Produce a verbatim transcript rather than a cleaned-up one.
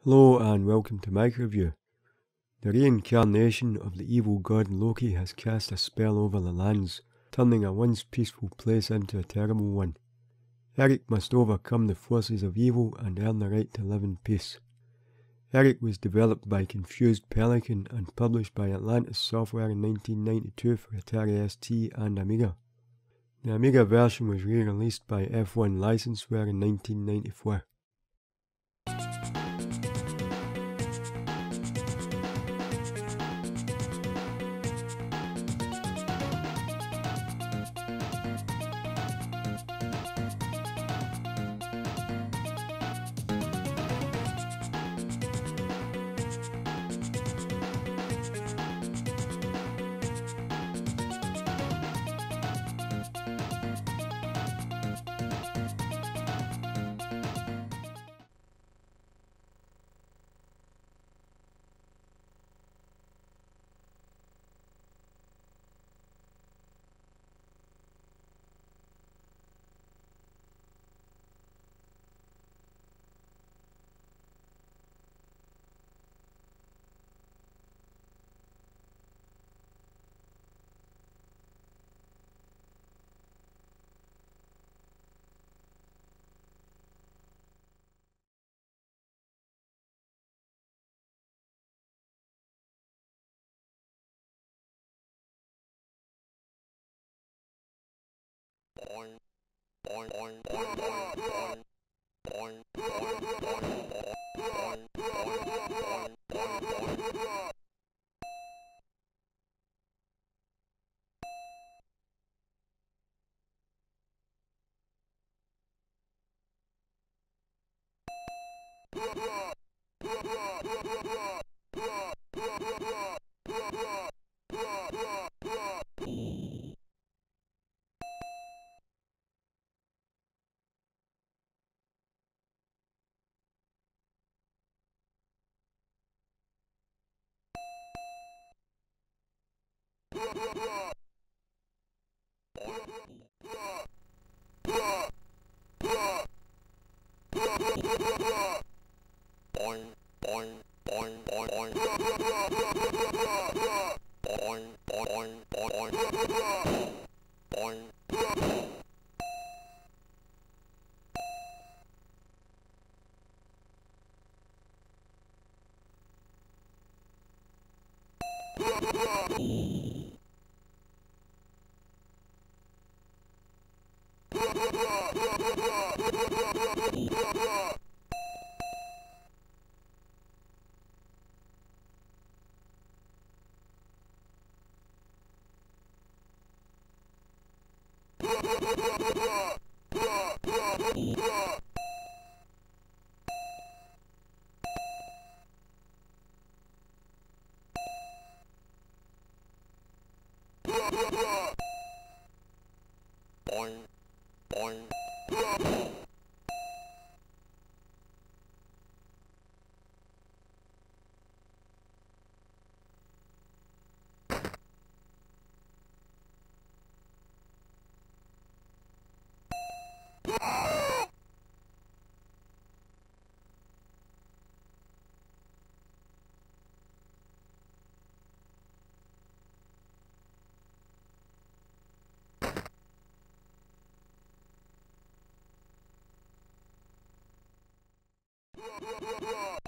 Hello and welcome to Mikroview. The reincarnation of the evil god Loki has cast a spell over the lands, turning a once peaceful place into a terrible one. Erik must overcome the forces of evil and earn the right to live in peace. Erik was developed by Confused Pelican and published by Atlantis Software in nineteen ninety-two for Atari S T and Amiga. The Amiga version was re-released by F one Licenseware in nineteen ninety-four. Yeah.